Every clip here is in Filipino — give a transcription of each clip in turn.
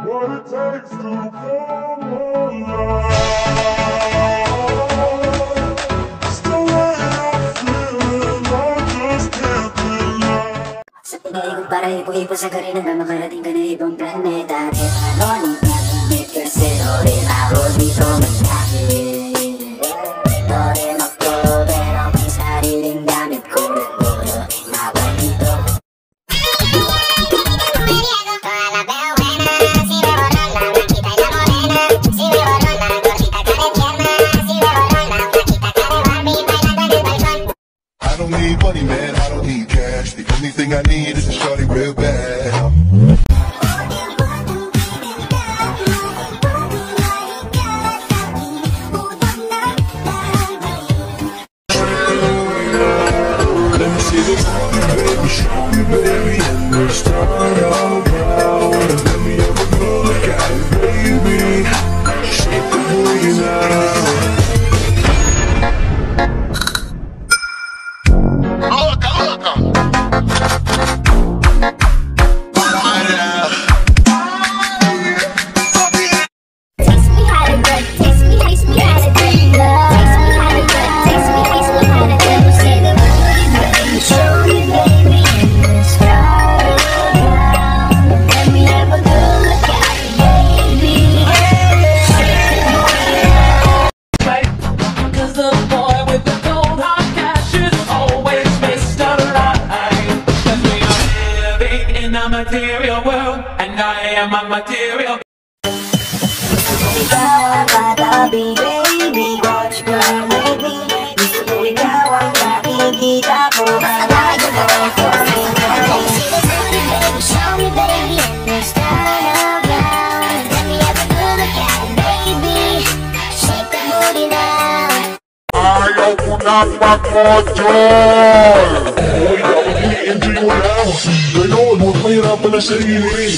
what it takes to come alive. It's the way I'm feeling, I just can't deny. Sa pag-iikot para ipo-ipo sa karina na makarating ka na ibang planeta. Di paano ni Planet kasi rin ako dito magkakit. Ito rin ako pero may sariling gamit ko. Mawag dito. I don't need money, man, I don't need cash. The only thing I need is a shorty real bad. Let me see this, baby, show me, baby, and let's start all around. Let me have a good look at it, baby. Shake the booty now. Material world, and I am a material. Ikaw ang katabi, baby, watch me, baby. Gusto ko ikaw ang nakikita ko. Alay ko na for me, baby. Show me, baby, and let's turn around. Let me have a good look at it, baby. Shake the booty now. Ayaw ko na mag-module. Uy, dapat i-enjoy mo lang. Ganon, huwag mahirapan ang sarili.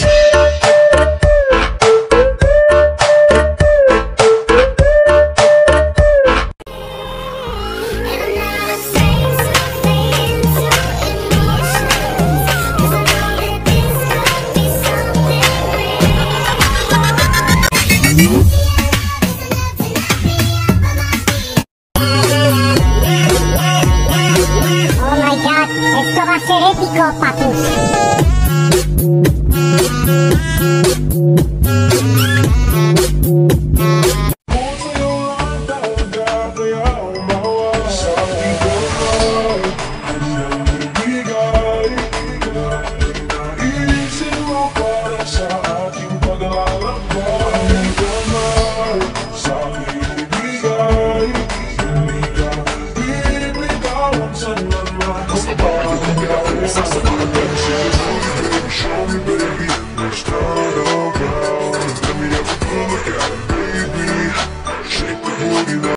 Oh my god, esto va a ser épico, papus.